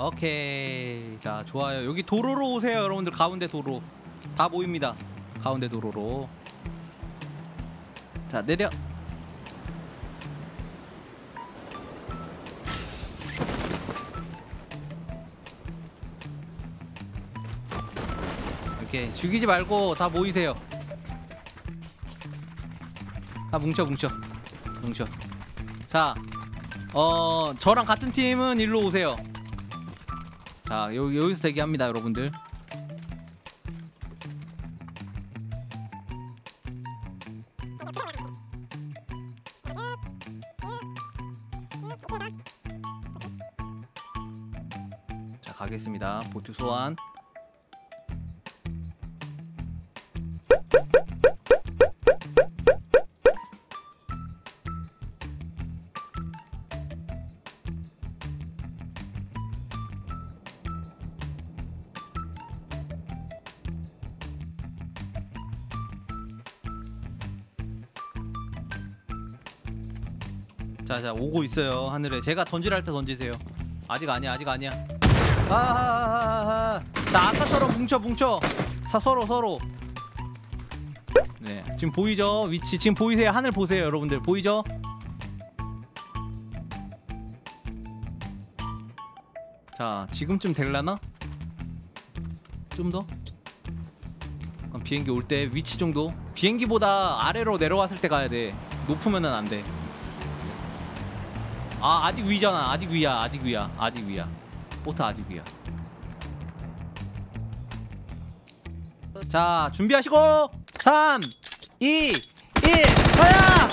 오케이. 자, 좋아요. 여기 도로로 오세요, 여러분들. 가운데 도로 다 모입니다. 가운데 도로로. 자, 내려. 이렇게 죽이지 말고 다 모이세요. 다 뭉쳐. 자, 저랑 같은 팀은 일로 오세요. 자, 여기서 대기합니다, 여러분들. 자, 가겠습니다. 보트 소환. 자, 오고 있어요. 하늘에. 제가 던지라 할 때 던지세요. 아직 아니야. 자, 아까처럼 뭉쳐. 서로. 네, 지금 보이죠? 위치 지금 보이세요? 하늘 보세요, 여러분들. 보이죠? 자, 지금쯤 될라나? 좀 더? 비행기 올 때 위치 정도? 비행기보다 아래로 내려왔을 때 가야 돼. 높으면은 안 돼. 아, 아직 위잖아. 아직 위야. 보트 아직 위야. 자, 준비하시고 3, 2, 1 가야!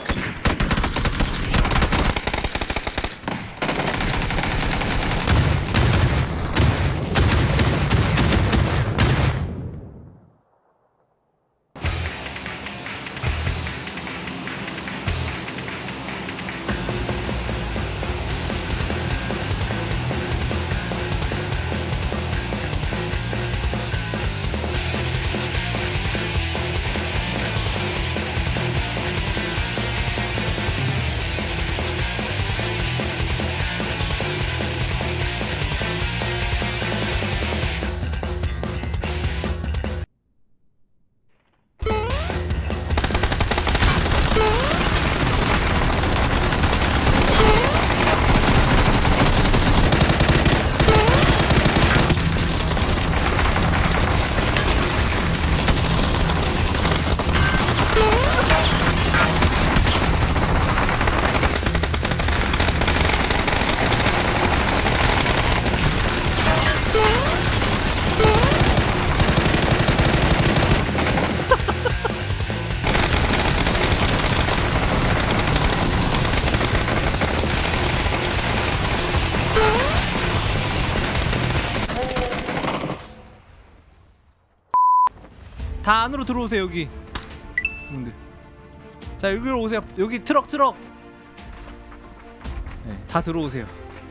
다 안으로 들어오세요. 여기. 자, 여기로 오세요. 여기 트럭. 네, 다 들어오세요.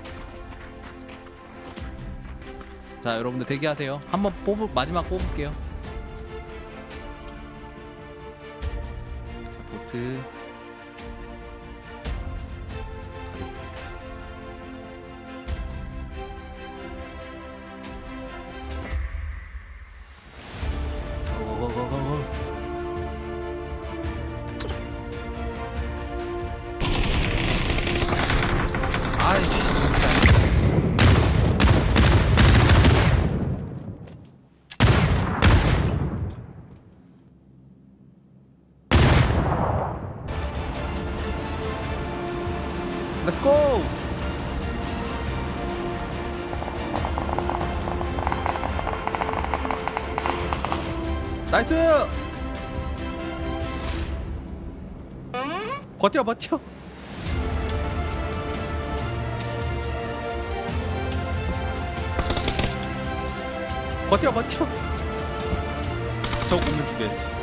자, 여러분들 대기하세요. 한번 마지막 뽑을게요. 보트 가겠습니다. 고고고고고. 아이 진짜. Let's go. 나이스! 버텨! 버텨! 저 공을 죽여야지.